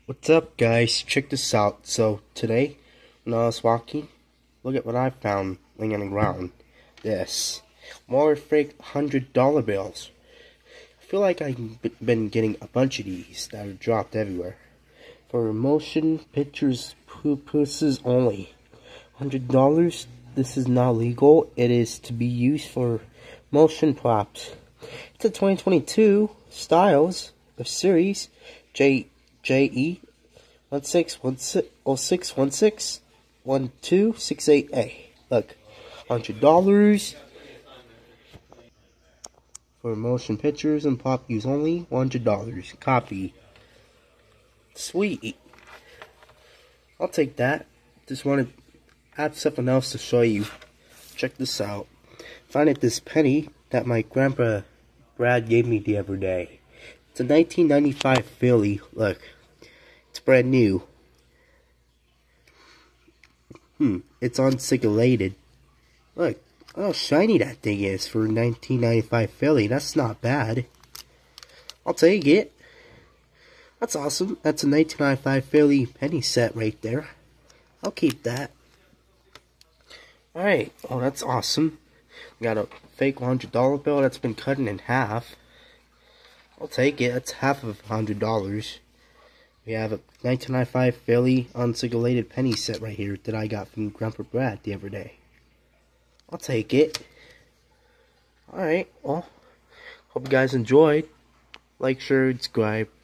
What's up, guys? Check this out. So today, when I was walking, look at what I found laying on the ground. This more fake $100 bills. I feel like I've been getting a bunch of these that are dropped everywhere. For motion pictures purposes only. $100. This is not legal. It is to be used for motion props. It's a 2022 Styles of Series JE 161606161268A. Look, $100 for motion pictures and pop use only. $100. Copy. Sweet. I'll take that. Just wanted to add something else to show you. Check this out. Found it this penny that my grandpa Brad gave me the other day. It's a 1995 Philly. Look, it's brand new. It's unsigillated. Look how shiny that thing is for 1995 Philly. That's not bad. I'll take it. That's awesome. That's a 1995 Philly penny set right there. I'll keep that. Alright, oh, that's awesome. Got a fake $100 bill that's been cut in half. I'll take it. That's half of $100. We have a 1995 Philly unsigillated penny set right here that I got from Grandpa Brad the other day. I'll take it. Alright, well, hope you guys enjoyed. Like, share, subscribe.